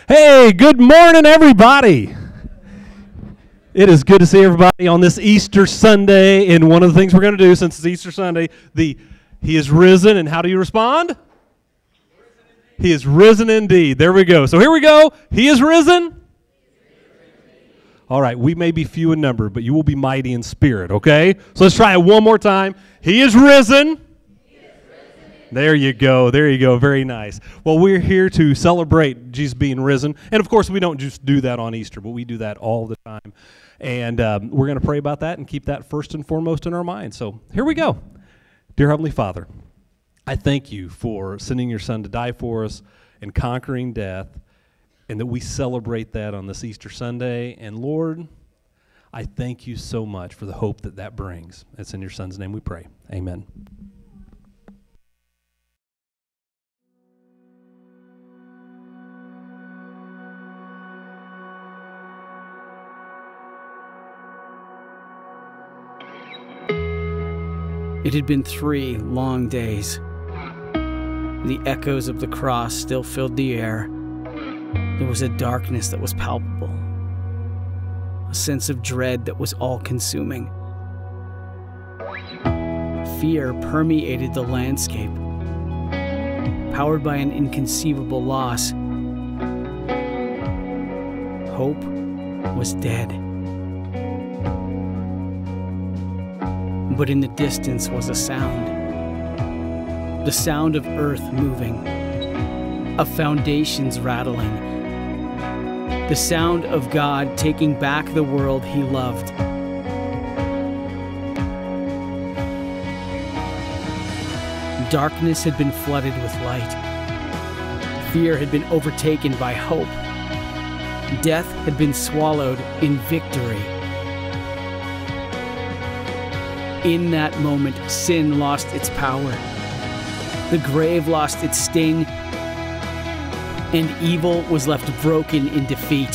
Hey, good morning, everybody. It is good to see everybody on this Easter Sunday. And one of the things we're going to do, since it's Easter Sunday, He is risen. And how do you respond? He is risen indeed. There we go. So here we go. He is risen. All right, we may be few in number, but you will be mighty in spirit, okay? So let's try it one more time. He is risen. There you go. There you go. Very nice. Well, we're here to celebrate Jesus being risen. And, of course, we don't just do that on Easter, but we do that all the time. And we're going to pray about that and keep that first and foremost in our minds. So here we go. Dear Heavenly Father, I thank you for sending your Son to die for us and conquering death, and that we celebrate that on this Easter Sunday. And, Lord, I thank you so much for the hope that that brings. It's in your Son's name we pray. Amen. It had been 3 long days. The echoes of the cross still filled the air. There was a darkness that was palpable, a sense of dread that was all-consuming. Fear permeated the landscape, powered by an inconceivable loss. Hope was dead. But in the distance was a sound. The sound of earth moving, of foundations rattling. The sound of God taking back the world he loved. Darkness had been flooded with light. Fear had been overtaken by hope. Death had been swallowed in victory. In that moment, sin lost its power. The grave lost its sting, and evil was left broken in defeat.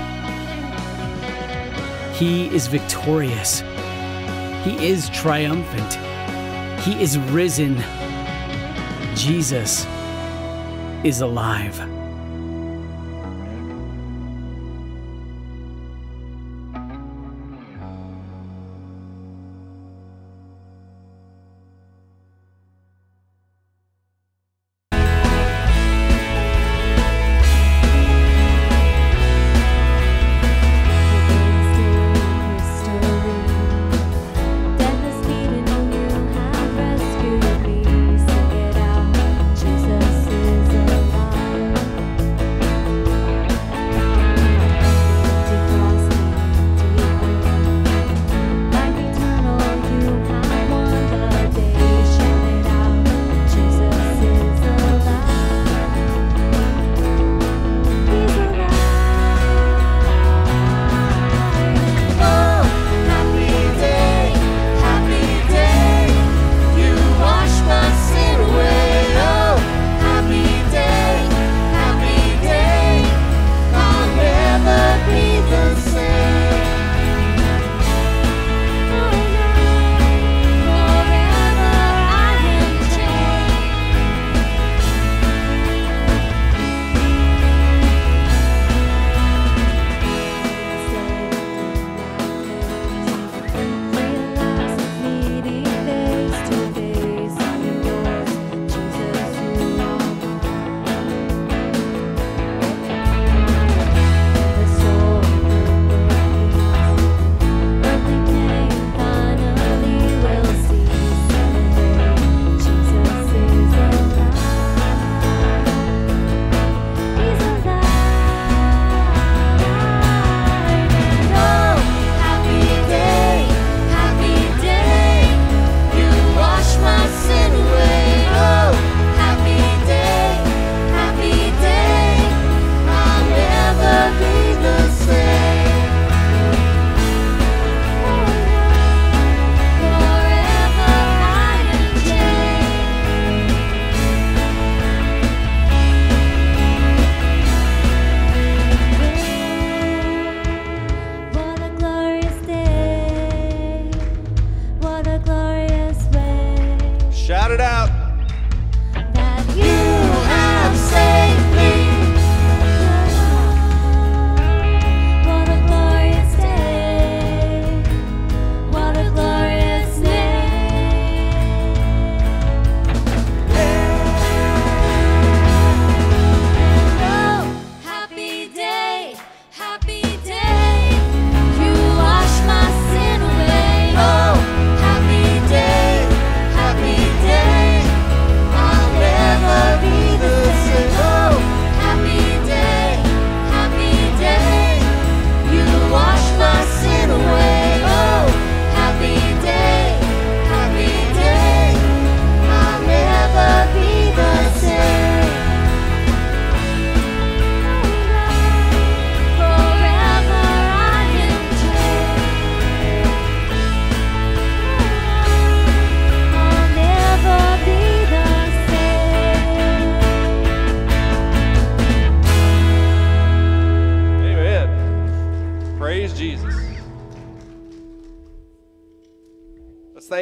He is victorious. He is triumphant. He is risen. Jesus is alive.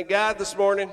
thank God this morning.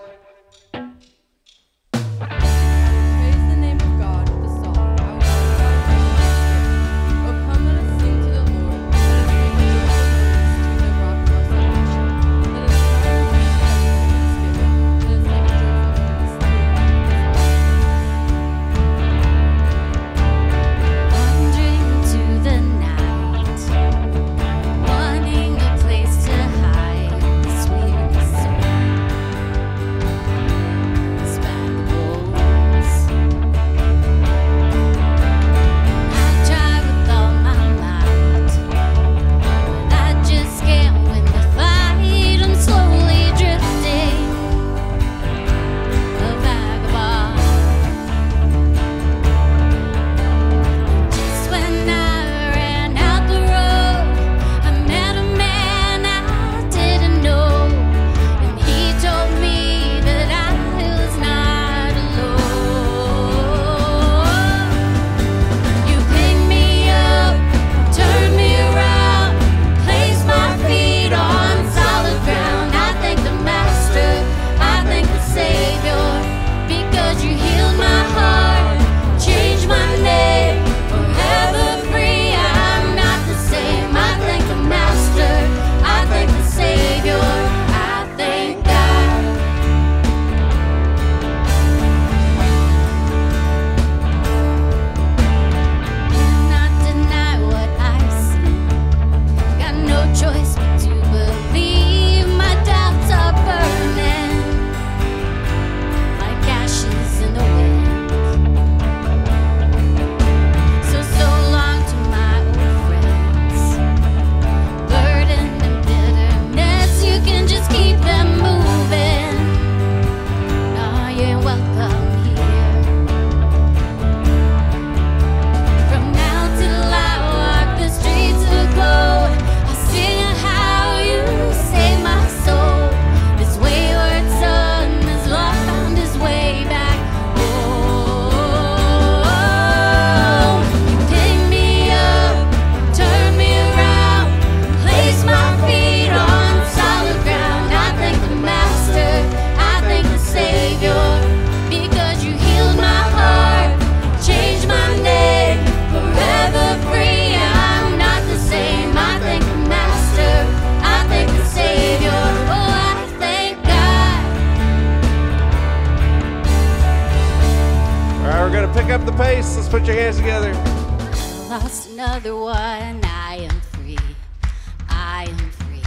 Up the pace. Let's put your hands together. Lost another one. I am free. I am free.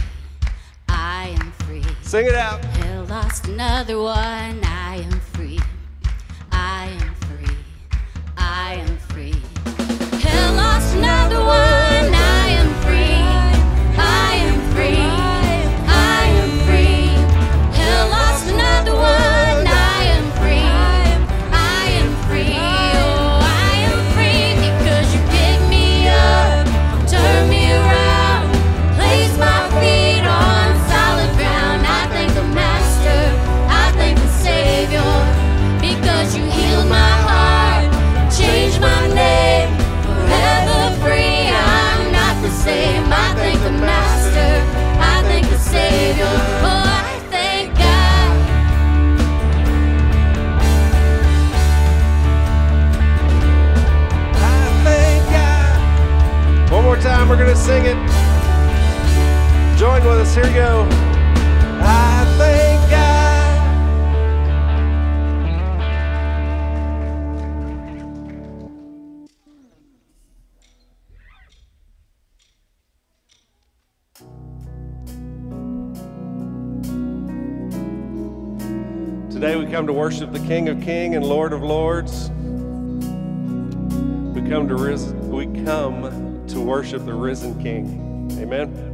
I am free. Sing it out. Hell, lost another one. I am free. I am free. I am free. Hell, lost another one. I am free. I am free. I am free. Hell, lost another one. I am free. I am free. Time we're gonna sing it. Join with us. Here we go. I thank God. Today we come to worship the King of Kings and Lord of Lords. We come to worship the risen King. Amen.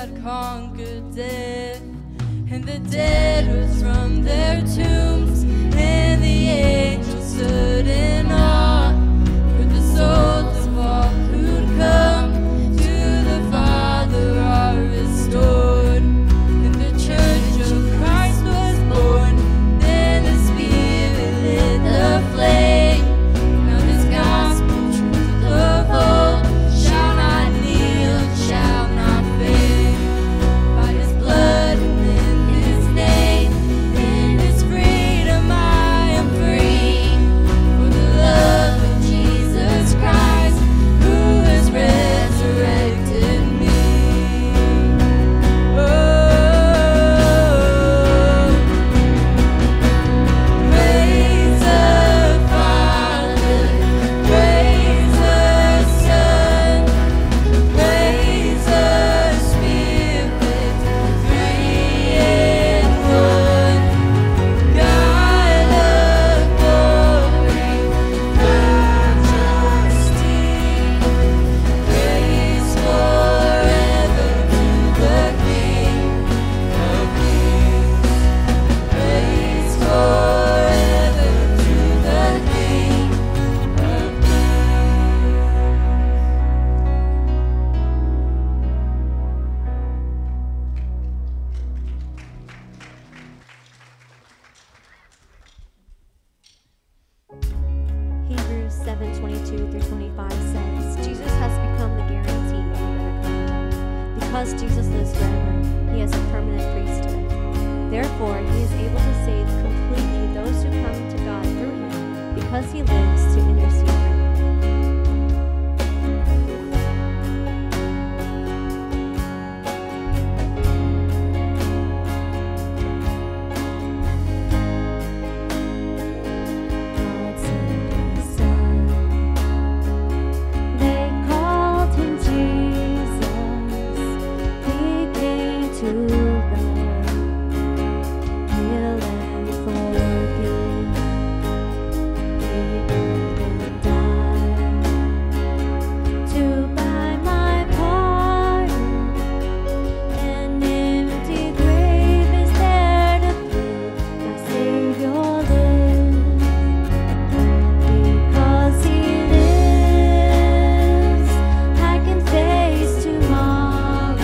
had conquered death, and the dead rose from their tombs, and the angels stood in awe, for the souls of all who'd come to the Father are restored, and the church of Christ was born. Then the Spirit lit the flame. Now this gospel truth of old shall not kneel, shall not fade. By His blood and in His name, in His freedom I am free. For the love of Jesus Christ, who has resurrected me. Praise the Father, praise the Son, praise the Spirit, three in one. God of glory, majesty, praise forever to the King of Kings. Praise forever to the King of Kings. Hebrews 7:22-25 says, Jesus has become the guarantee of a better covenant. Because Jesus lives forever, He has a permanent priesthood. Therefore, He is able to save completely those who come to God through Him, because He lives to intercede for them. God sent His Son. They called Him Jesus. He came to bear, heal and forgive. He lived and died to buy my pardon. An empty grave is there to prove my Savior lives. Because He lives, I can face tomorrow.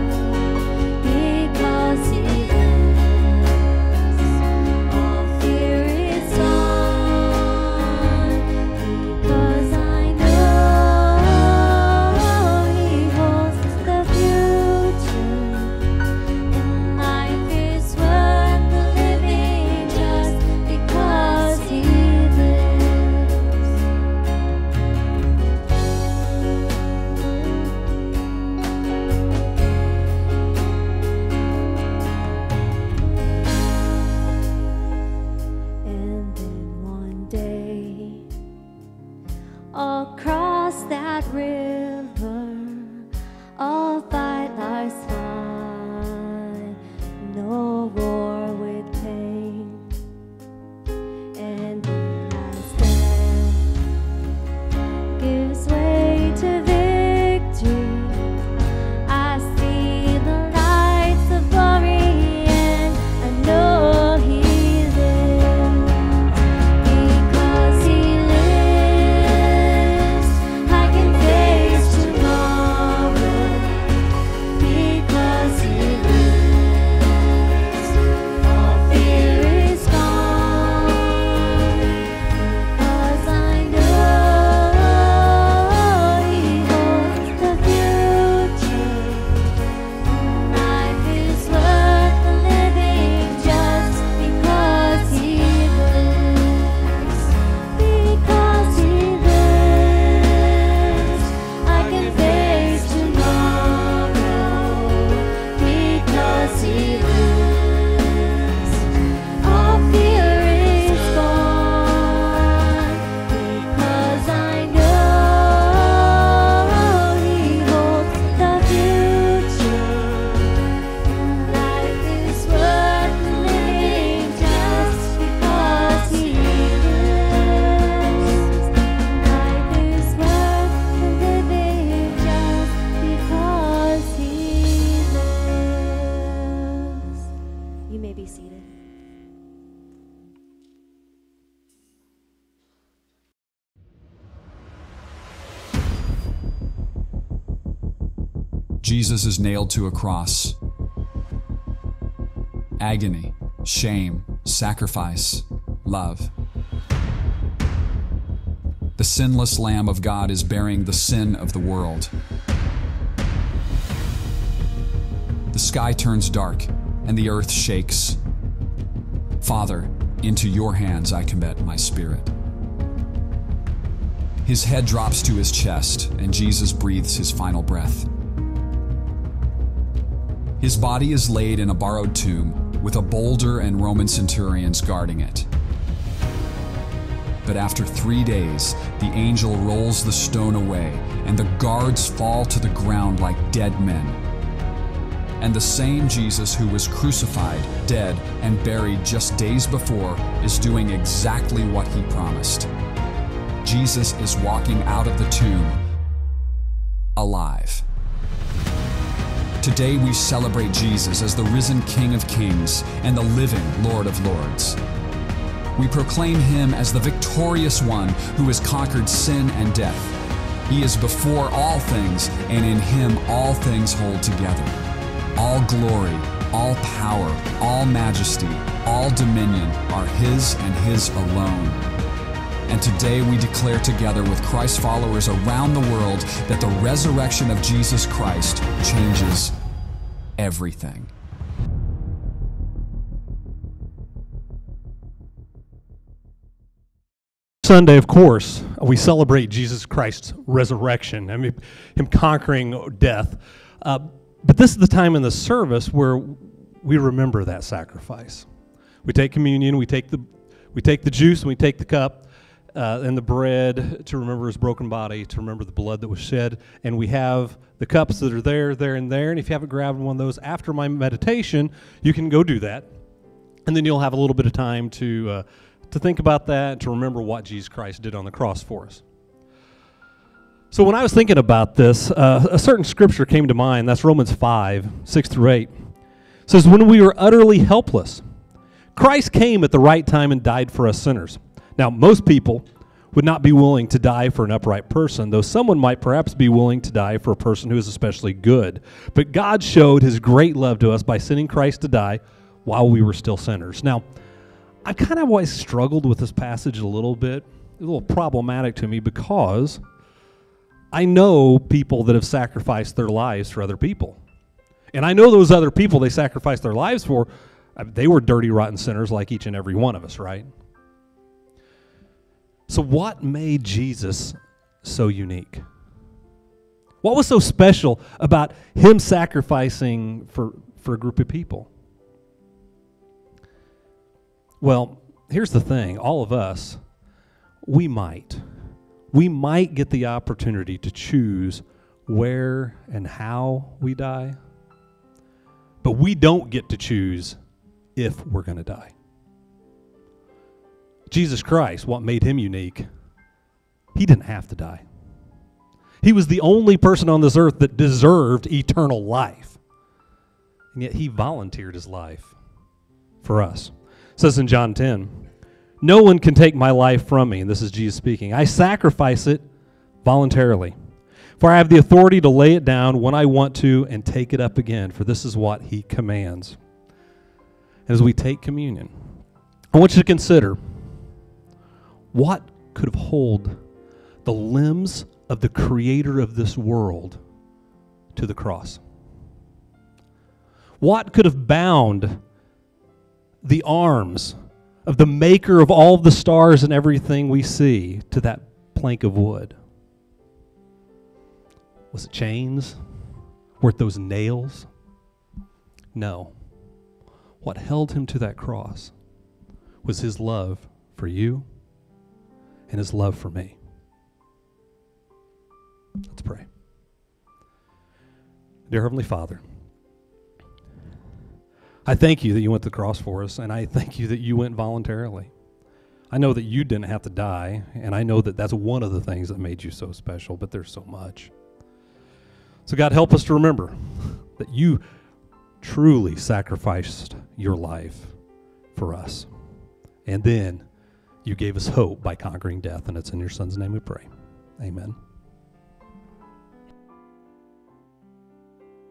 Because He lives, all fear is gone. Because I know He holds the future, and life is worth the living just because He lives. And then one day, across that river, all fight lies fine, no war with pain. And the last death gives way to victory. I see the lights of glory, and I know He lives. Because He lives, I can face tomorrow. Because Jesus is nailed to a cross. Agony, shame, sacrifice, love. The sinless Lamb of God is bearing the sin of the world. The sky turns dark and the earth shakes. Father, into your hands I commit my spirit. His head drops to his chest, and Jesus breathes his final breath. His body is laid in a borrowed tomb with a boulder and Roman centurions guarding it. But after 3 days, the angel rolls the stone away, and the guards fall to the ground like dead men. And the same Jesus who was crucified, dead, and buried just days before is doing exactly what he promised. Jesus is walking out of the tomb alive. Today we celebrate Jesus as the risen King of Kings and the living Lord of Lords. We proclaim him as the victorious one who has conquered sin and death. He is before all things, and in him all things hold together. All glory, all power, all majesty, all dominion are his and his alone. And today we declare together with Christ followers around the world that the resurrection of Jesus Christ changes everything. Sunday, of course, we celebrate Jesus Christ's resurrection. I mean, him conquering death. But this is the time in the service where we remember that sacrifice. We take communion, we take the juice, and we take the cup and the bread to remember his broken body, to remember the blood that was shed. And we have the cups that are there, and there. And if you haven't grabbed one of those after my meditation, you can go do that. And then you'll have a little bit of time to think about that, to remember what Jesus Christ did on the cross for us. So when I was thinking about this, a certain scripture came to mind. That's Romans 5, 6 through 8. It says, when we were utterly helpless, Christ came at the right time and died for us sinners. Now, most people would not be willing to die for an upright person, though someone might perhaps be willing to die for a person who is especially good. But God showed his great love to us by sending Christ to die while we were still sinners. Now, I've kind of always struggled with this passage a little bit, a little problematic to me, because I know people that have sacrificed their lives for other people. And I know those other people they sacrificed their lives for, they were dirty, rotten sinners like each and every one of us, right? So what made Jesus so unique? What was so special about him sacrificing for a group of people? Well, here's the thing. All of us, we might get the opportunity to choose where and how we die, but we don't get to choose if we're going to die. Jesus Christ, what made him unique, he didn't have to die. He was the only person on this earth that deserved eternal life, and yet he volunteered his life for us. It says in John 10, no one can take my life from me, and this is Jesus speaking. I sacrifice it voluntarily, for I have the authority to lay it down when I want to and take it up again, for this is what he commands. As we take communion, I want you to consider, what could have held the limbs of the creator of this world to the cross? What could have bound the arms of the maker of all the stars and everything we see to that plank of wood? Was it chains? Were it those nails? No. What held him to that cross was his love for you and his love for me. Let's pray. Dear Heavenly Father, I thank you that you went to the cross for us, and I thank you that you went voluntarily. I know that you didn't have to die, and I know that that's one of the things that made you so special, but there's so much. So God, help us to remember that you truly sacrificed your life for us. And then you gave us hope by conquering death, and it's in your Son's name we pray. Amen.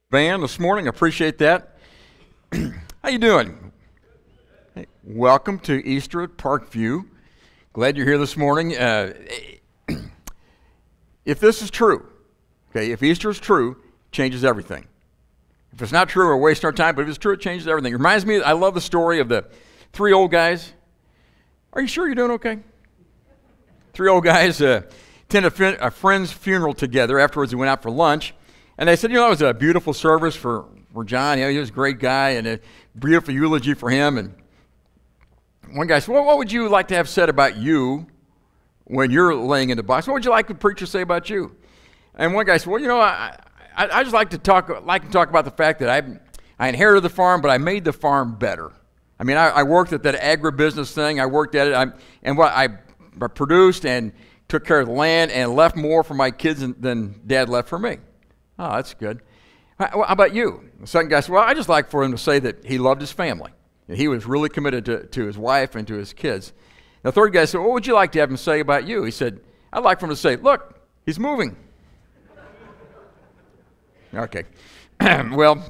band this morning. I appreciate that. How you doing? Hey, welcome to Easter at Parkview. Glad you're here this morning. If this is true, okay, if Easter is true, it changes everything. If it's not true, we're wasting our time, but if it's true, it changes everything. It reminds me, I love the story of the three old guys. Are you sure you're doing okay? Three old guys attended a friend's funeral together. Afterwards, they went out for lunch. And they said, that was a beautiful service for John. He was a great guy, and a beautiful eulogy for him. And one guy said, well, what would you like to have said about you when you're laying in the box? What would you like the preacher to say about you? And one guy said, well, I just like to talk about the fact that I inherited the farm, but I made the farm better. I mean, I worked at that agribusiness thing. I worked at it, and what I produced and took care of the land and left more for my kids than Dad left for me. Oh, that's good. How about you? The second guy said, well, I just like for him to say that he loved his family, and he was really committed to his wife and to his kids. The third guy said, what would you like to have him say about you? He said, I'd like for him to say, look, he's moving. Okay. Well,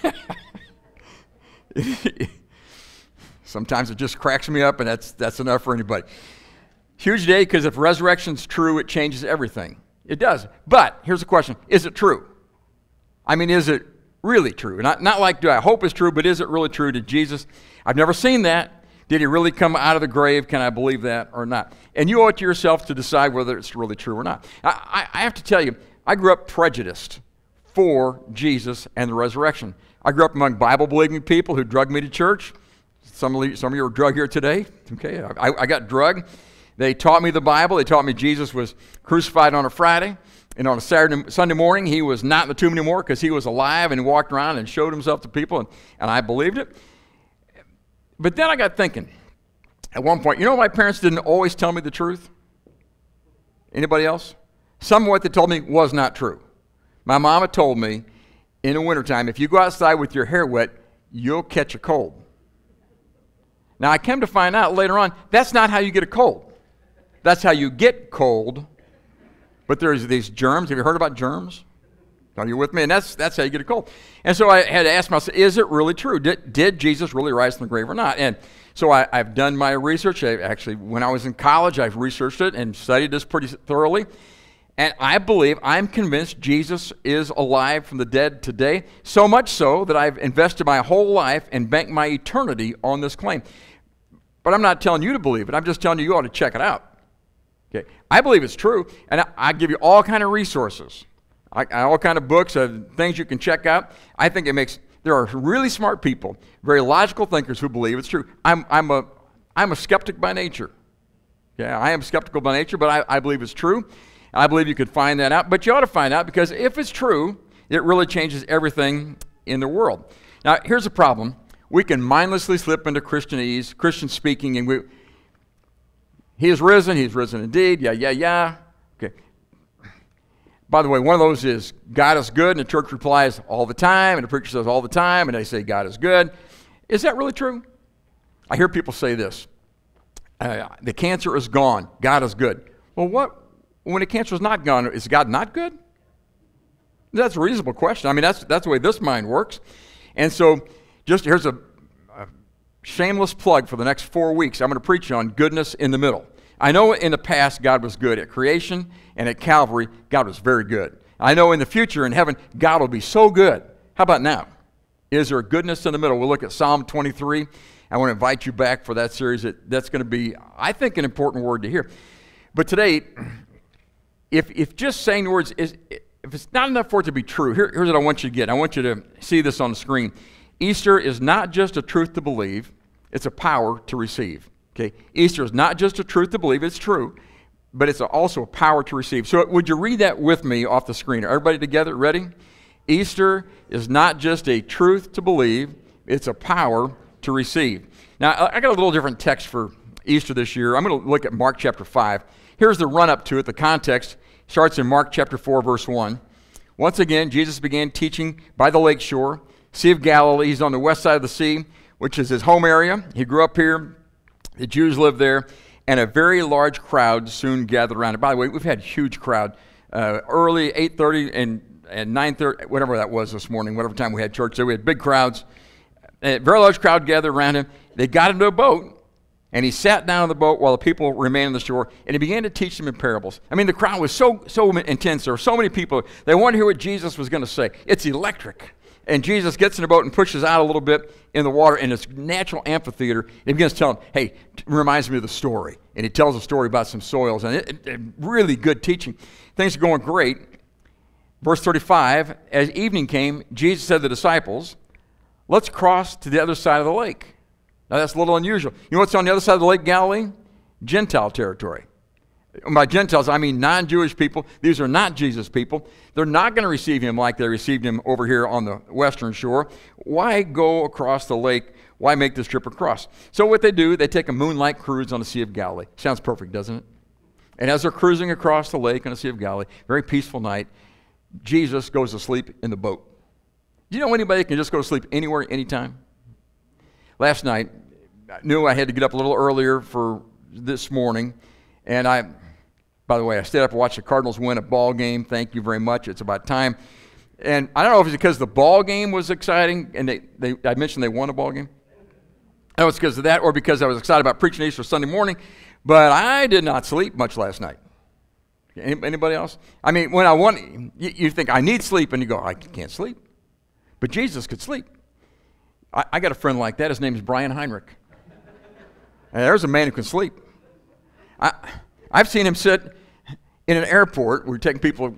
sometimes it just cracks me up, and that's enough for anybody. Huge day, because if resurrection's true, it changes everything. It does. But here's the question. Is it true? I mean, is it really true? Not like, do I hope it's true, but is it really true? Did Jesus? I've never seen that. Did he really come out of the grave? Can I believe that or not? And you owe it to yourself to decide whether it's really true or not. I have to tell you, I grew up prejudiced for Jesus and the resurrection. I grew up among Bible-believing people who drugged me to church. Some of you are drugged here today. Okay, I got drugged. They taught me the Bible. They taught me Jesus was crucified on a Friday, and on a Sunday morning, he was not in the tomb anymore because he was alive and walked around and showed himself to people, and I believed it. But then I got thinking, at one point, my parents didn't always tell me the truth? Anybody else? Some of what they told me was not true. My mama told me, in the wintertime, if you go outside with your hair wet, you'll catch a cold. Now, I came to find out later on, that's not how you get a cold. That's how you get cold. But there's these germs. Have you heard about germs? Are you with me? And that's how you get a cold. And so I had to ask myself, is it really true? Did Jesus really rise from the grave or not? And so I've done my research. When I was in college, I've researched it and studied this pretty thoroughly. And I'm convinced Jesus is alive from the dead today, so much so that I've invested my whole life and banked my eternity on this claim. But I'm not telling you to believe it. I'm just telling you ought to check it out. Okay, I believe it's true, and I give you all kind of resources, all kind of books, things you can check out. I think there are really smart people, very logical thinkers who believe it's true. I'm a skeptic by nature. Yeah, I am skeptical by nature, but I believe it's true. I believe you could find that out, but you ought to find out, because if it's true, it really changes everything in the world. Now, here's the problem. We can mindlessly slip into Christianese, Christian speaking, and he is risen indeed, yeah. Okay. By the way, one of those is, God is good, and the church replies all the time, and the preacher says all the time, and they say God is good. Is that really true? I hear people say this. The cancer is gone, God is good. Well, when the cancer is not gone, is God not good? That's a reasonable question. I mean, that's the way this mind works. And so here's a shameless plug for the next 4 weeks. I'm going to preach on goodness in the middle. I know in the past God was good. At creation and at Calvary, God was very good. I know in the future in heaven, God will be so good. How about now? Is there goodness in the middle? We'll look at Psalm 23. I want to invite you back for that series. That's going to be, I think, an important word to hear. But today, if just saying the words, if it's not enough for it to be true, here's what I want you to get. I want you to see this on the screen. Easter is not just a truth to believe, it's a power to receive. Okay? Easter is not just a truth to believe, it's true, but it's also a power to receive. So would you read that with me off the screen? Are everybody together? Ready? Easter is not just a truth to believe, it's a power to receive. Now, I got a little different text for Easter this year. I'm going to look at Mark chapter 5. Here's the run-up to it. The context starts in Mark chapter 4, verse 1. Once again, Jesus began teaching by the lake shore, Sea of Galilee. He's on the west side of the sea, which is his home area. He grew up here. The Jews lived there. And a very large crowd soon gathered around it. By the way, we've had a huge crowd. Early, 8:30, and at 9:30, whatever that was this morning, whatever time we had church. So we had big crowds, a very large crowd gathered around him. They got into a boat, and he sat down on the boat while the people remained on the shore, and he began to teach them in parables. I mean, the crowd was so intense. There were so many people. They wanted to hear what Jesus was going to say. It's electric. And Jesus gets in the boat and pushes out a little bit in the water in this natural amphitheater. And he begins to tell them, hey, it reminds me of the story. And he tells a story about some soils. And it really good teaching. Things are going great. Verse 35, as evening came, Jesus said to the disciples, let's cross to the other side of the lake. Now that's a little unusual. You know what's on the other side of the Lake Galilee? Gentile territory. By Gentiles, I mean non-Jewish people. These are not Jesus people. They're not going to receive him like they received him over here on the western shore. Why go across the lake? Why make this trip across? So what they do, they take a moonlight cruise on the Sea of Galilee. Sounds perfect, doesn't it? And as they're cruising across the lake on the Sea of Galilee, very peaceful night, Jesus goes to sleep in the boat. Do you know anybody can just go to sleep anywhere, anytime? Last night, I knew I had to get up a little earlier for this morning, and by the way, I stayed up and watched the Cardinals win a ball game. Thank you very much. It's about time. And I don't know if it's because the ball game was exciting, and I mentioned they won a ball game. I don't know if it's because of that or because I was excited about preaching Easter Sunday morning, but I did not sleep much last night. Anybody else? I mean, when I want, you think, I need sleep, and you go, I can't sleep. But Jesus could sleep. I got a friend like that. His name is Brian Heinrich. And there's a man who can sleep. I've seen him sit in an airport. We're taking people,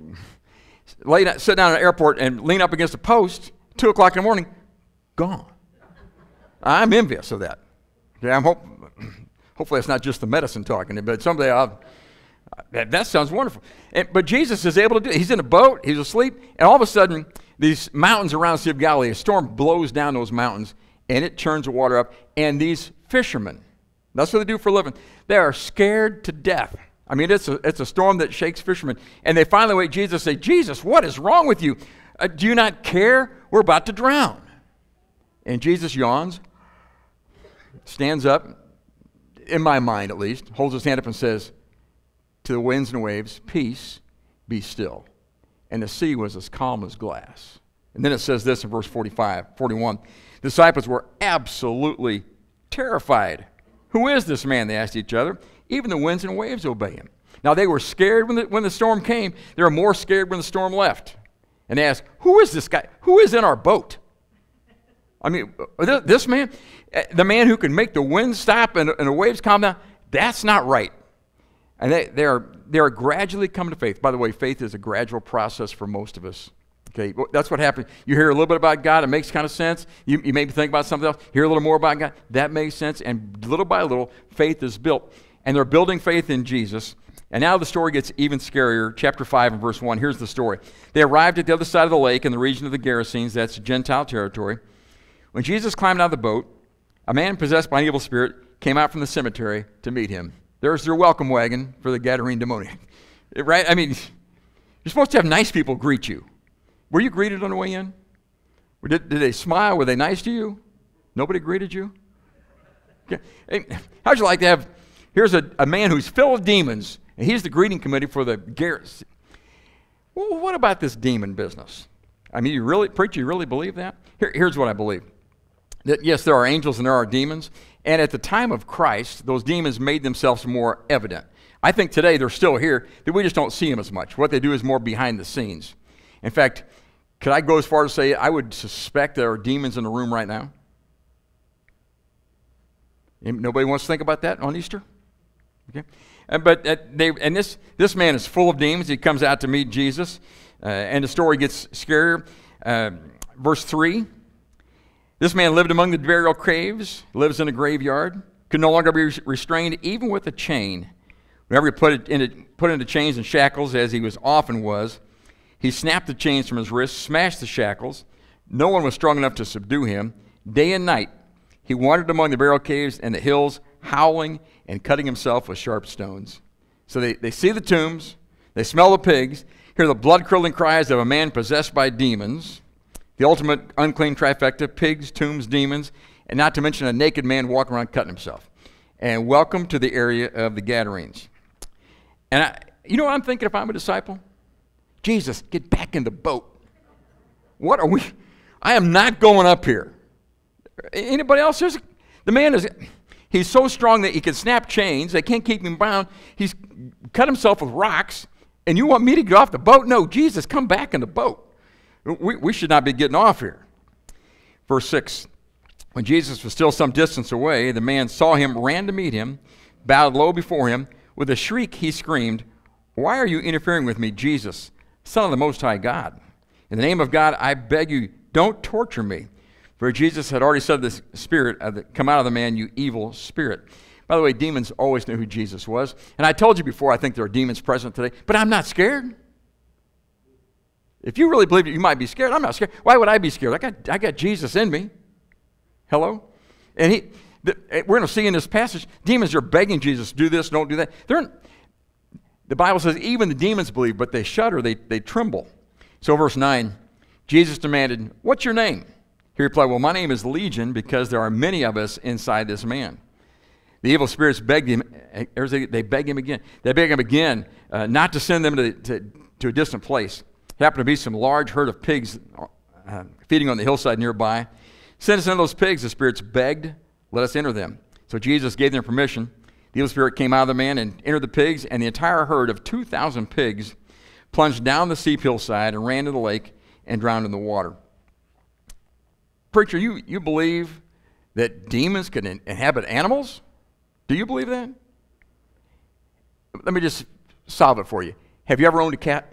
sit down at an airport and lean up against a post, 2 o'clock in the morning, gone. I'm envious of that. Okay, hopefully it's not just the medicine talking, but someday that sounds wonderful. But Jesus is able to do it. He's in a boat, he's asleep, and all of a sudden, these mountains around the Sea of Galilee, a storm blows down those mountains, and it churns the water up, and these fishermen, that's what they do for a living, they are scared to death. I mean, it's a storm that shakes fishermen. And they finally wait Jesus and say, Jesus, what is wrong with you? Do you not care? We're about to drown. And Jesus yawns, stands up, in my mind at least, holds his hand up and says to the winds and waves, peace, be still. And the sea was as calm as glass. And then it says this in verse 41. The disciples were absolutely terrified. Who is this man? They asked each other. Even the winds and waves obey him. Now they were scared when the storm came. They were more scared when the storm left. And they asked, who is this guy? Who is in our boat? I mean, this man, the man who can make the wind stop and the waves calm down, that's not right. And they are gradually coming to faith. By the way, faith is a gradual process for most of us. Okay, that's what happens. You hear a little bit about God, it makes kind of sense. You maybe think about something else, hear a little more about God, that makes sense. And little by little, faith is built. And they're building faith in Jesus. And now the story gets even scarier. Chapter 5 and verse 1, here's the story. They arrived at the other side of the lake in the region of the Gerasenes, that's Gentile territory. When Jesus climbed out of the boat, a man possessed by an evil spirit came out from the cemetery to meet him. There's their welcome wagon for the Gadarene demoniac. Right? I mean, you're supposed to have nice people greet you. Were you greeted on the way in? Did they smile? Were they nice to you? Nobody greeted you? Okay. Hey, how'd you like to have, here's a man who's filled with demons, and he's the greeting committee for the Garrett. Well, what about this demon business? I mean, preacher, you really believe that? Here's what I believe. That yes, there are angels and there are demons, and at the time of Christ, those demons made themselves more evident. I think today they're still here, that we just don't see them as much. What they do is more behind the scenes. In fact, could I go as far as to say I would suspect there are demons in the room right now? Nobody wants to think about that on Easter? Okay. But this man is full of demons. He comes out to meet Jesus, and the story gets scarier. Verse 3, this man lived among the burial caves, lives in a graveyard, could no longer be restrained even with a chain. Whenever he put into chains and shackles, as he often was, he snapped the chains from his wrists, smashed the shackles. No one was strong enough to subdue him. Day and night, he wandered among the burial caves and the hills, howling and cutting himself with sharp stones. So they see the tombs, they smell the pigs, hear the blood-curdling cries of a man possessed by demons, the ultimate unclean trifecta, pigs, tombs, demons, and not to mention a naked man walking around cutting himself. And welcome to the area of the Gadarenes. And you know what I'm thinking if I'm a disciple? Jesus, get back in the boat. What are we? I am not going up here. Anybody else? The man he's so strong that he can snap chains. They can't keep him bound. He's cut himself with rocks. And you want me to get off the boat? No, Jesus, come back in the boat. We should not be getting off here. Verse 6. When Jesus was still some distance away, the man saw him, ran to meet him, bowed low before him. With a shriek, he screamed, "Why are you interfering with me, Jesus, Son of the Most High God? In the name of God, I beg you, don't torture me." For Jesus had already said to the spirit, "Come out of the man, you evil spirit." By the way, demons always knew who Jesus was. And I told you before, I think there are demons present today, but I'm not scared. If you really believe it, you might be scared. I'm not scared. Why would I be scared? I got Jesus in me. Hello? And we're going to see in this passage, demons are begging Jesus, do this, don't do that. The Bible says even the demons believe, but they shudder, they tremble. So verse 9, Jesus demanded, "What's your name?" He replied, "Well, my name is Legion, because there are many of us inside this man." The evil spirits begged him, they beg him again. They beg him again not to send them to a distant place. There happened to be some large herd of pigs feeding on the hillside nearby. "Send us into those pigs," the spirits begged. "Let us enter them." So Jesus gave them permission. The evil spirit came out of the man and entered the pigs, and the entire herd of 2,000 pigs plunged down the steep hillside and ran to the lake and drowned in the water. Preacher, you believe that demons can inhabit animals? Do you believe that? Let me just solve it for you. Have you ever owned a cat?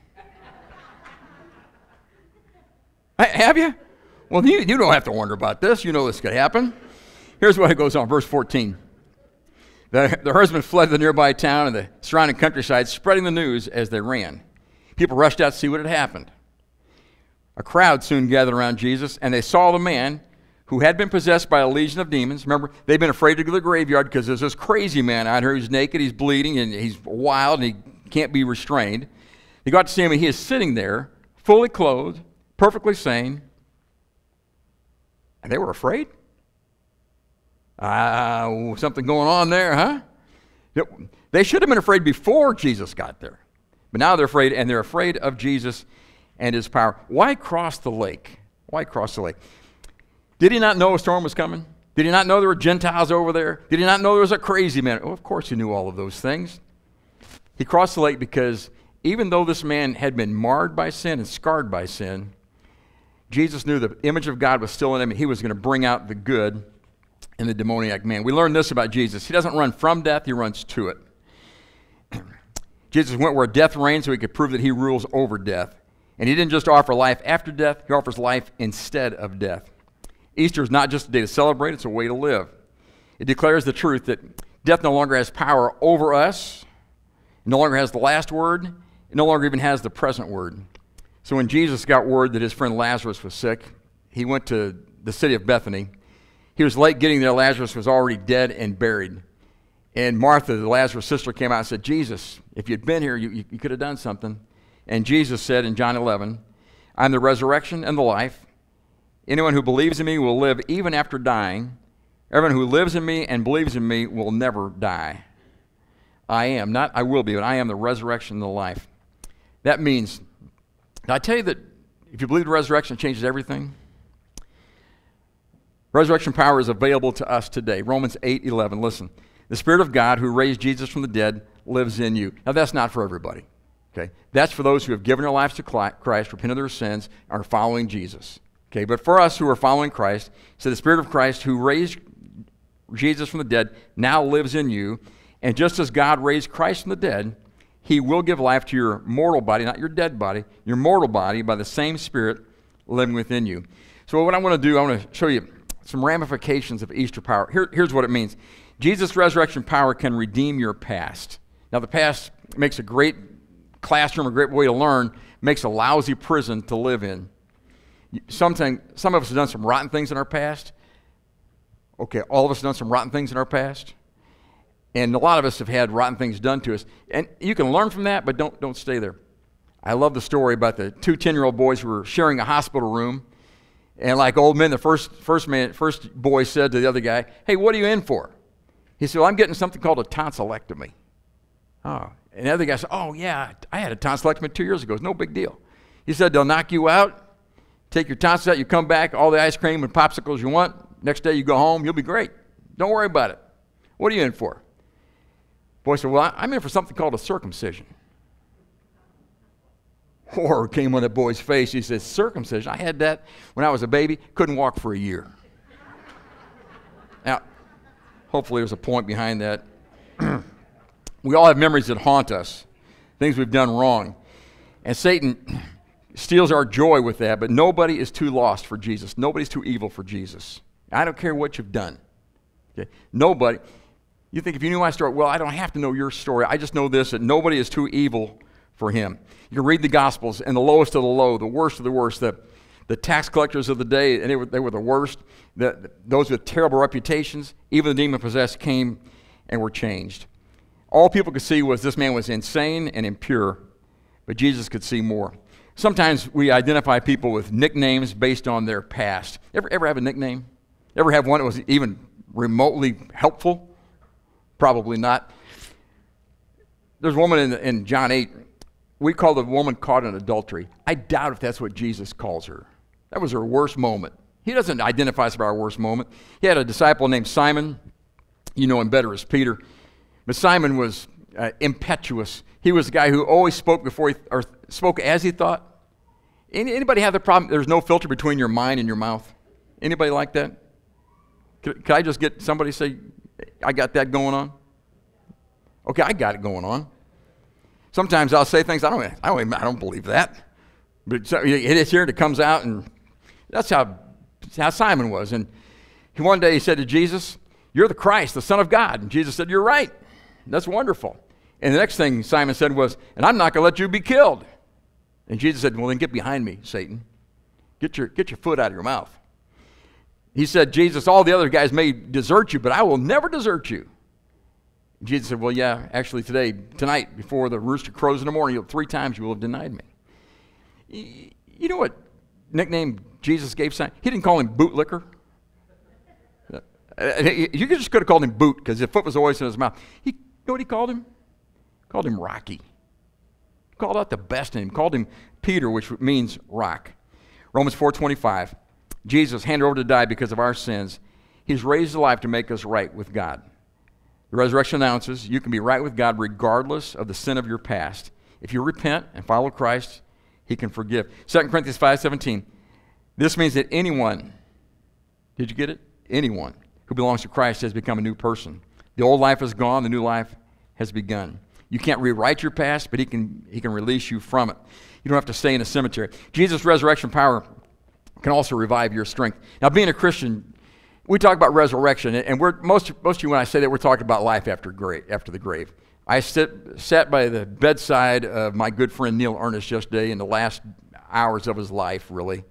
Have you? Well, you don't have to wonder about this. You know this could happen. Here's what it goes on, verse 14. The herdsmen fled to the nearby town and the surrounding countryside, spreading the news as they ran. People rushed out to see what had happened. A crowd soon gathered around Jesus, and they saw the man who had been possessed by a legion of demons. Remember, they've been afraid to go to the graveyard because there's this crazy man out here who's naked, he's bleeding, and he's wild, and he can't be restrained. They got to see him, and he is sitting there, fully clothed, perfectly sane. And they were afraid. Something going on there, huh? They should have been afraid before Jesus got there. But now they're afraid, and they're afraid of Jesus and his power. Why cross the lake? Why cross the lake? Did he not know a storm was coming? Did he not know there were Gentiles over there? Did he not know there was a crazy man? Oh, of course he knew all of those things. He crossed the lake because even though this man had been marred by sin and scarred by sin, Jesus knew the image of God was still in him, and he was going to bring out the good in the demoniac man. We learned this about Jesus. He doesn't run from death, he runs to it. Jesus went where death reigned so he could prove that he rules over death. And he didn't just offer life after death, he offers life instead of death. Easter is not just a day to celebrate, it's a way to live. It declares the truth that death no longer has power over us, it no longer has the last word, it no longer even has the present word. So when Jesus got word that his friend Lazarus was sick, he went to the city of Bethany. He was late getting there. Lazarus was already dead and buried. And Martha, the Lazarus' sister, came out and said, "Jesus, if you'd been here, you could have done something." And Jesus said in John 11, "I'm the resurrection and the life. Anyone who believes in me will live even after dying. Everyone who lives in me and believes in me will never die. I am, not I will be, but I am the resurrection and the life." That means, did I tell you that if you believe the resurrection, it changes everything? Resurrection power is available to us today. Romans 8:11, listen. The Spirit of God who raised Jesus from the dead lives in you. Now that's not for everybody. Okay? That's for those who have given their lives to Christ, repented of their sins, and are following Jesus. Okay? But for us who are following Christ, so the Spirit of Christ who raised Jesus from the dead now lives in you. And just as God raised Christ from the dead, he will give life to your mortal body, not your dead body, your mortal body by the same Spirit living within you. So what I want to do, I want to show you some ramifications of Easter power. Here's what it means. Jesus' resurrection power can redeem your past. Now the past makes a great classroom, a great way to learn, makes a lousy prison to live in. Some of us have done some rotten things in our past. Okay, all of us have done some rotten things in our past. And a lot of us have had rotten things done to us. And you can learn from that, but don't stay there. I love the story about the two 10-year-old boys who were sharing a hospital room. And like old men, the first boy said to the other guy, "Hey, what are you in for?" He said, "Well, I'm getting something called a tonsillectomy." Oh. And the other guy said, "Oh, yeah, I had a tonsillectomy 2 years ago. It's no big deal." He said, "They'll knock you out, Take your tonsils out, you come back, all the ice cream and popsicles you want. Next day you go home, you'll be great. Don't worry about it. What are you in for? Boy said, well, I'm in for something called a circumcision. Horror came on that boy's face. He said, circumcision? I had that when I was a baby. Couldn't walk for a year. Now, hopefully there's a point behind that. We all have memories that haunt us, things we've done wrong. And Satan steals our joy with that, but nobody is too lost for Jesus. Nobody's too evil for Jesus. I don't care what you've done. Okay? Nobody. You think if you knew my story, well, I don't have to know your story. I just know this, that nobody is too evil for him. You can read the Gospels, and the lowest of the low, the worst of the worst, the tax collectors of the day, and they were the worst. Those with terrible reputations, even the demon-possessed came and were changed. All people could see was this man was insane and impure, but Jesus could see more. Sometimes we identify people with nicknames based on their past. Ever have a nickname? Ever have one that was even remotely helpful? Probably not. There's a woman in John 8. We call the woman caught in adultery. I doubt if that's what Jesus calls her. That was her worst moment. He doesn't identify us by our worst moment. He had a disciple named Simon. You know him better as Peter. But Simon was impetuous. He was the guy who always spoke or spoke as he thought. Anybody have the problem? There's no filter between your mind and your mouth. Anybody like that? Could I just get somebody to say, I got that going on? Okay, I got it going on. Sometimes I'll say things, I don't believe that. But it's here and it comes out, and that's how Simon was. And one day he said to Jesus, you're the Christ, the Son of God. And Jesus said, you're right. That's wonderful. And the next thing Simon said was, and I'm not going to let you be killed. And Jesus said, well, then get behind me, Satan. Get your foot out of your mouth. He said, Jesus, all the other guys may desert you, but I will never desert you. Jesus said, well, yeah, actually tonight, before the rooster crows in the morning, 3 times you will have denied me. You know what nickname Jesus gave Simon? He didn't call him bootlicker. You just could have called him Boot, because his foot was always in his mouth. You know what he called him? He called him Rocky. He called out the best in him. He called him Peter, which means rock. Romans 4:25. Jesus handed over to die because of our sins. He's raised alive to make us right with God. The resurrection announces you can be right with God regardless of the sin of your past. If you repent and follow Christ, he can forgive. 2 Corinthians 5:17. This means that anyone, did you get it? Anyone who belongs to Christ has become a new person. The old life is gone, the new life has begun. You can't rewrite your past, but he can release you from it. You don't have to stay in a cemetery. Jesus' resurrection power can also revive your strength. Now, being a Christian, we talk about resurrection, and most of you, when I say that, we're talking about life after the grave. I sat by the bedside of my good friend Neil Ernest yesterday in the last hours of his life, really.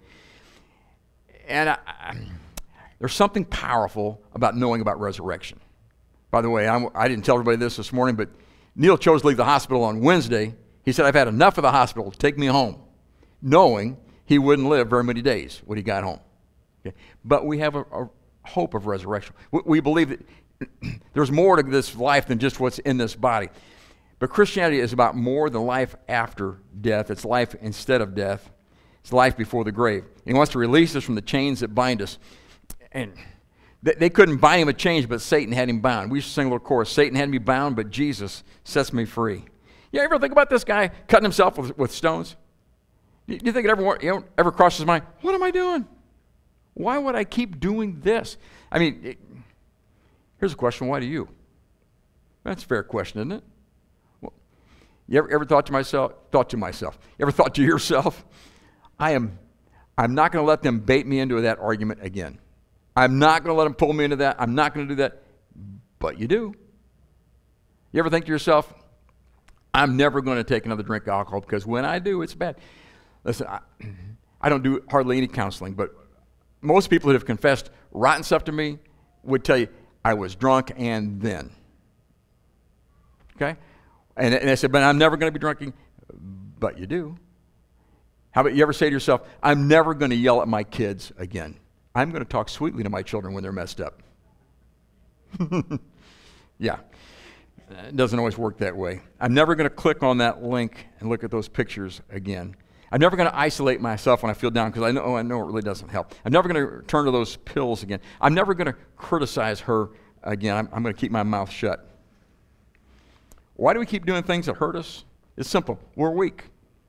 And there's something powerful about knowing about resurrection. By the way, I didn't tell everybody this morning, but Neil chose to leave the hospital on Wednesday. He said, I've had enough of the hospital to take me home, knowing he wouldn't live very many days when he got home. Okay? But we have a hope of resurrection. We believe that there's more to this life than just what's in this body. But Christianity is about more than life after death. It's life instead of death. It's life before the grave. And he wants to release us from the chains that bind us. And they couldn't bind him with chains, but Satan had him bound. We used to sing a little chorus, Satan had me bound, but Jesus sets me free. You ever think about this guy cutting himself with stones? Do you think it ever crosses his mind, what am I doing? Why would I keep doing this? I mean, here's a question, why do you? That's a fair question, isn't it? Well, you ever thought to myself, you ever thought to yourself, I'm not going to let them bait me into that argument again. I'm not going to let them pull me into that. I'm not going to do that. But you do. You ever think to yourself, I'm never going to take another drink of alcohol because when I do, it's bad. Listen, I don't do hardly any counseling, but most people that have confessed rotten stuff to me would tell you, I was drunk and then. Okay? And I said, but I'm never going to be drinking. But you do. How about you ever say to yourself, I'm never going to yell at my kids again. I'm going to talk sweetly to my children when they're messed up. Yeah. It doesn't always work that way. I'm never going to click on that link and look at those pictures again. I'm never going to isolate myself when I feel down because I know it really doesn't help. I'm never going to turn to those pills again. I'm never going to criticize her again. I'm going to keep my mouth shut. Why do we keep doing things that hurt us? It's simple. We're weak.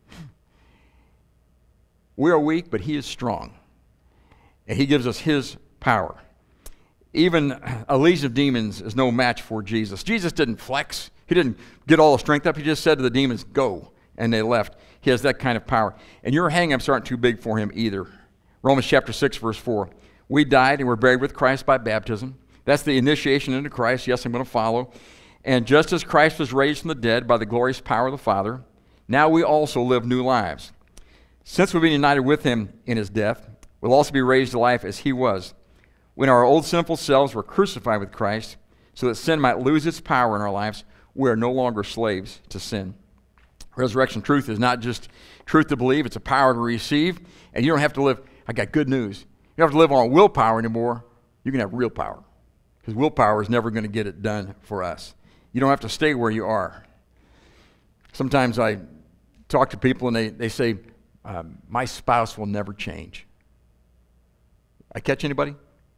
We are weak, but he is strong. And he gives us his power. Even a legion of demons is no match for Jesus. Jesus didn't flex. He didn't get all the strength up. He just said to the demons, go, and they left. He has that kind of power. And your hang-ups aren't too big for him either. Romans chapter 6, verse 4. We died and were buried with Christ by baptism. That's the initiation into Christ. Yes, I'm going to follow. And just as Christ was raised from the dead by the glorious power of the Father, now we also live new lives. Since we've been united with him in his death, we'll also be raised to life as he was. When our old sinful selves were crucified with Christ, so that sin might lose its power in our lives, we are no longer slaves to sin. Resurrection truth is not just truth to believe, it's a power to receive. And you don't have to live, I got good news. You don't have to live on willpower anymore. You can have real power. Because willpower is never going to get it done for us. You don't have to stay where you are. Sometimes I talk to people and they say, my spouse will never change. I catch anybody?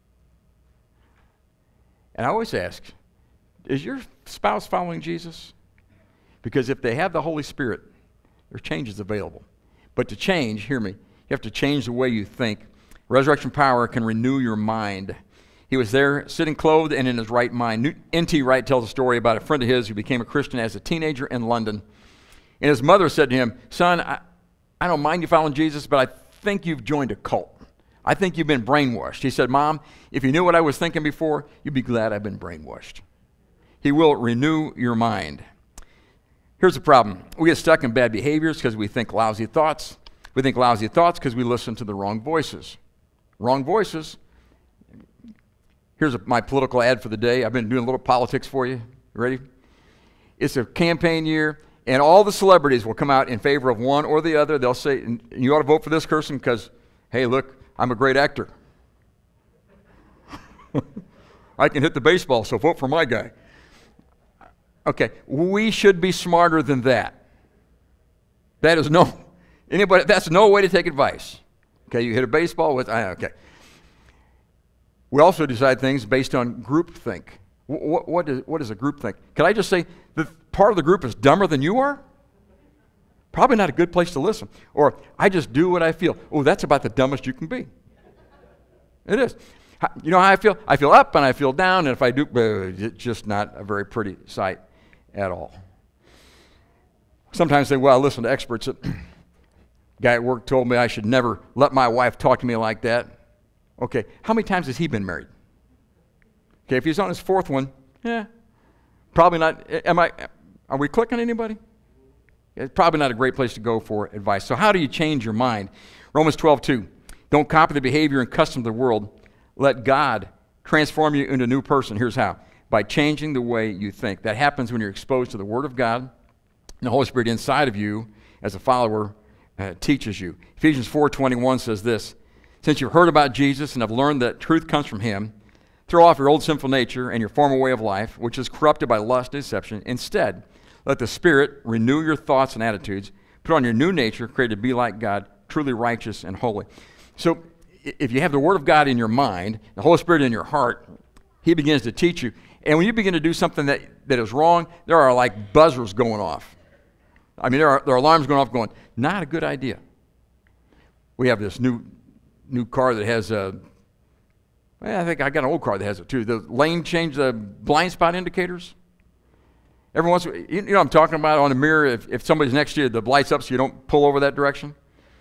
And I always ask, is your spouse following Jesus? Because if they have the Holy Spirit, their change is available. But to change, hear me, you have to change the way you think. Resurrection power can renew your mind. He was there sitting clothed and in his right mind. N.T. Wright tells a story about a friend of his who became a Christian as a teenager in London. And his mother said to him, son, I don't mind you following Jesus, but I think you've joined a cult. I think you've been brainwashed. He said, Mom, if you knew what I was thinking before, you'd be glad I've been brainwashed. He will renew your mind. Here's the problem. We get stuck in bad behaviors because we think lousy thoughts. We think lousy thoughts because we listen to the wrong voices. Wrong voices. Here's my political ad for the day. I've been doing a little politics for you. Ready? It's a campaign year, and all the celebrities will come out in favor of one or the other. They'll say, you ought to vote for this person because, hey, look, I'm a great actor. I can hit the baseball, so vote for my guy. Okay, we should be smarter than that. That's no way to take advice. Okay, you hit a baseball with, okay. We also decide things based on groupthink. What is a groupthink? Can I just say that part of the group is dumber than you are? Probably not a good place to listen. Or, I just do what I feel. Oh, that's about the dumbest you can be. It is. You know how I feel? I feel up and I feel down, and if I do, it's just not a very pretty sight at all. Sometimes I say, well, I listen to experts. A guy at work told me I should never let my wife talk to me like that. Okay, how many times has he been married? Okay, if he's on his fourth one, probably not. Are we clicking anybody? It's probably not a great place to go for advice. So how do you change your mind? Romans 12:2. Don't copy the behavior and custom of the world. Let God transform you into a new person. Here's how. By changing the way you think. That happens when you're exposed to the Word of God. And the Holy Spirit inside of you, as a follower, teaches you. Ephesians 4:21 says this. Since you've heard about Jesus and have learned that truth comes from him, throw off your old sinful nature and your former way of life, which is corrupted by lust and deception. Instead, let the Spirit renew your thoughts and attitudes. Put on your new nature, created to be like God, truly righteous and holy. So if you have the Word of God in your mind, the Holy Spirit in your heart, he begins to teach you. And when you begin to do something that is wrong, there are like buzzers going off. I mean, there are alarms going off going, not a good idea. We have this new car that has I think I got an old car that has it too. The lane change, the blind spot indicators. Every once in a while, you know what I'm talking about on the mirror, if somebody's next to you, the light's up so you don't pull over that direction.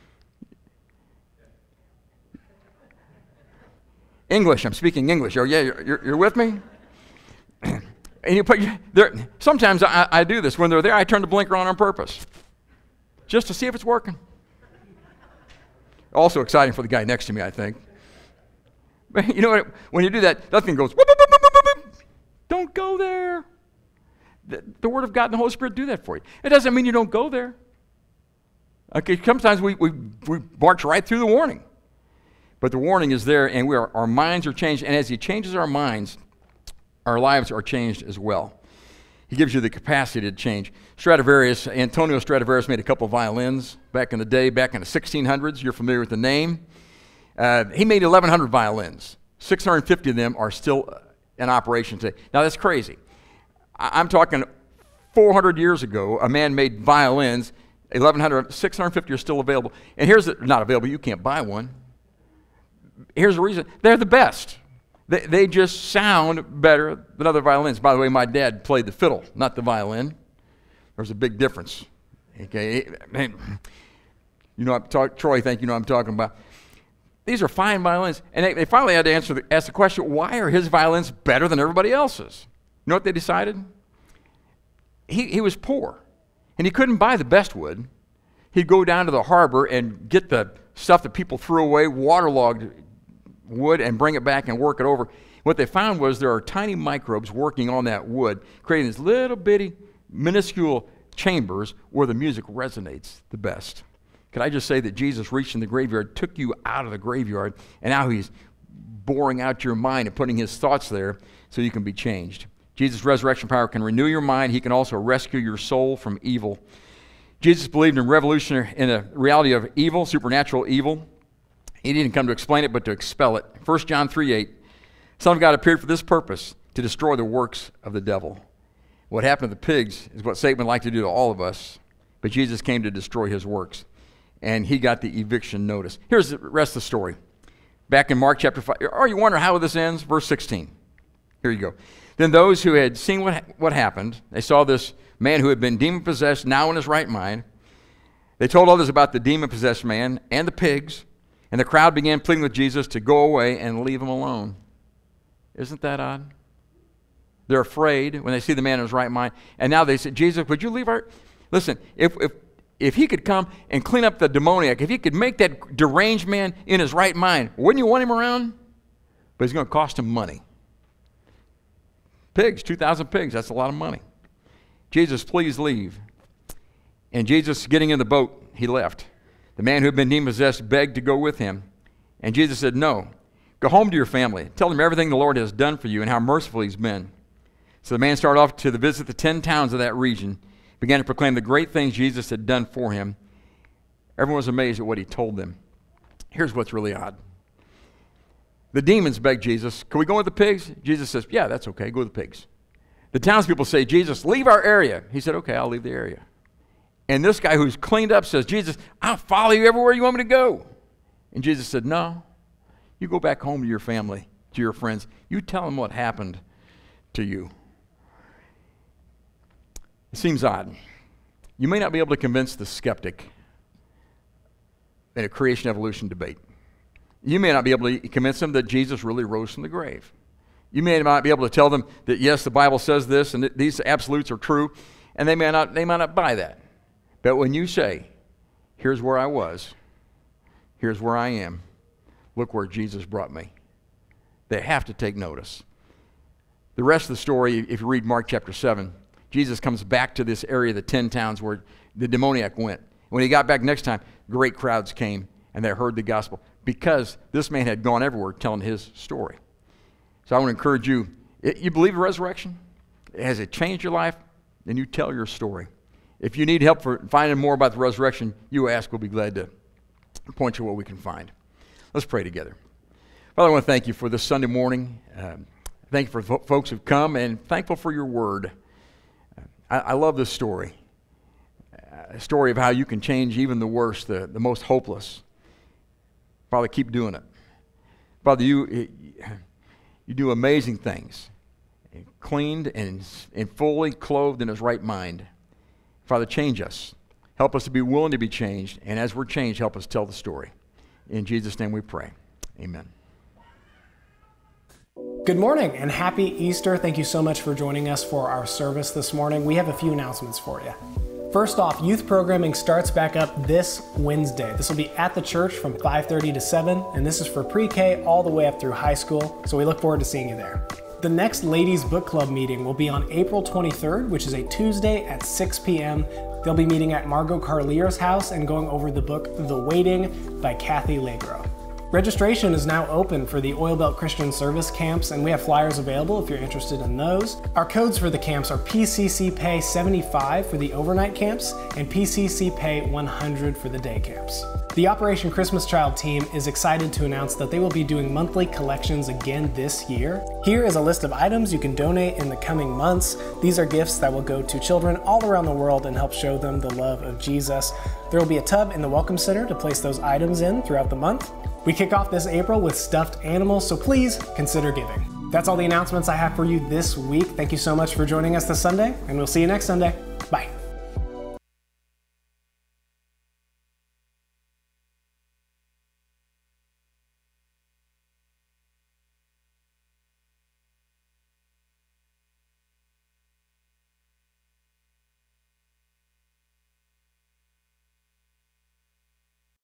English, I'm speaking English. Oh yeah, you're with me? And you put there. Sometimes I do this. When they're there, I turn the blinker on purpose, just to see if it's working. Also exciting for the guy next to me, I think. But you know what? When you do that, that thing goes, whoop, whoop, whoop, whoop, whoop, whoop. Don't go there. The Word of God and the Holy Spirit do that for you. It doesn't mean you don't go there. Okay, sometimes we march right through the warning. But the warning is there, and our minds are changed. And as he changes our minds, our lives are changed as well. He gives you the capacity to change. Stradivarius, Antonio Stradivarius made a couple of violins back in the day, back in the 1600s. You're familiar with the name. He made 1,100 violins. 650 of them are still in operation today. Now, that's crazy. I'm talking 400 years ago, a man made violins, 1,100, 650 are still available. And here's the, not available, you can't buy one. Here's the reason. They're the best. They just sound better than other violins. By the way, my dad played the fiddle, not the violin. There's a big difference. Okay, you know, Troy, think you know what I'm talking about. These are fine violins. And they finally had to ask the question, why are his violins better than everybody else's? You know what they decided? He was poor, and he couldn't buy the best wood. He'd go down to the harbor and get the stuff that people threw away, waterlogged wood, and bring it back and work it over. What they found was there are tiny microbes working on that wood, creating these little bitty, minuscule chambers where the music resonates the best. Could I just say that Jesus reached in the graveyard, took you out of the graveyard, and now he's boring out your mind and putting his thoughts there so you can be changed. Jesus' resurrection power can renew your mind. He can also rescue your soul from evil. Jesus believed in the reality of evil, supernatural evil. He didn't come to explain it, but to expel it. 1 John 3:8, Son of God appeared for this purpose, to destroy the works of the devil. What happened to the pigs is what Satan would like to do to all of us, but Jesus came to destroy his works, and he got the eviction notice. Here's the rest of the story. Back in Mark chapter 5, or you wonder how this ends? Verse 16. Here you go. Then those who had seen what happened, they saw this man who had been demon-possessed, now in his right mind. They told others about the demon-possessed man and the pigs, and the crowd began pleading with Jesus to go away and leave him alone. Isn't that odd? They're afraid when they see the man in his right mind. And now they say, Jesus, would you leave our... Listen, if he could come and clean up the demoniac, if he could make that deranged man in his right mind, wouldn't you want him around? But it's going to cost him money. Pigs, 2,000 pigs, that's a lot of money. Jesus, please leave. And Jesus, getting in the boat, he left. The man who had been demon-possessed begged to go with him. And Jesus said, no, go home to your family. Tell them everything the Lord has done for you and how merciful he's been. So the man started off to visit the 10 towns of that region, began to proclaim the great things Jesus had done for him. Everyone was amazed at what he told them. Here's what's really odd. The demons begged Jesus, can we go with the pigs? Jesus says, yeah, that's okay, go with the pigs. The townspeople say, Jesus, leave our area. He said, okay, I'll leave the area. And this guy who's cleaned up says, Jesus, I'll follow you everywhere you want me to go. And Jesus said, no, you go back home to your family, to your friends. You tell them what happened to you. It seems odd. You may not be able to convince the skeptic in a creation-evolution debate. You may not be able to convince them that Jesus really rose from the grave. You may not be able to tell them that, yes, the Bible says this and these absolutes are true, and they might not buy that. But when you say, here's where I was, here's where I am, look where Jesus brought me, they have to take notice. The rest of the story, if you read Mark chapter 7, Jesus comes back to this area, the 10 towns where the demoniac went. When he got back next time, great crowds came and they heard the gospel because this man had gone everywhere telling his story. So I want to encourage you, you believe in resurrection? Has it changed your life? Then you tell your story. If you need help for finding more about the resurrection, you ask. We'll be glad to point you what we can find. Let's pray together. Father, I want to thank you for this Sunday morning. Thank you for folks who've come, and thankful for your word. I love this story, a story of how you can change even the worst, the most hopeless. Father, keep doing it. Father, you do amazing things, cleaned and fully clothed in his right mind. Father, change us. Help us to be willing to be changed, and as we're changed, help us tell the story. In Jesus' name we pray. Amen. Good morning and happy Easter. Thank you so much for joining us for our service this morning. We have a few announcements for you. First off, youth programming starts back up this Wednesday. This will be at the church from 5:30 to 7, and this is for pre-K all the way up through high school, so we look forward to seeing you there. The next Ladies Book Club meeting will be on April 23rd, which is a Tuesday at 6 p.m. They'll be meeting at Margot Carlier's house and going over the book The Waiting by Kathy Legro. Registration is now open for the Oil Belt Christian Service camps, and we have flyers available if you're interested in those. Our codes for the camps are PCC Pay 75 for the overnight camps and PCC Pay 100 for the day camps. The Operation Christmas Child team is excited to announce that they will be doing monthly collections again this year. Here is a list of items you can donate in the coming months. These are gifts that will go to children all around the world and help show them the love of Jesus. There will be a tub in the Welcome Center to place those items in throughout the month. We kick off this April with stuffed animals, so please consider giving. That's all the announcements I have for you this week. Thank you so much for joining us this Sunday, and we'll see you next Sunday.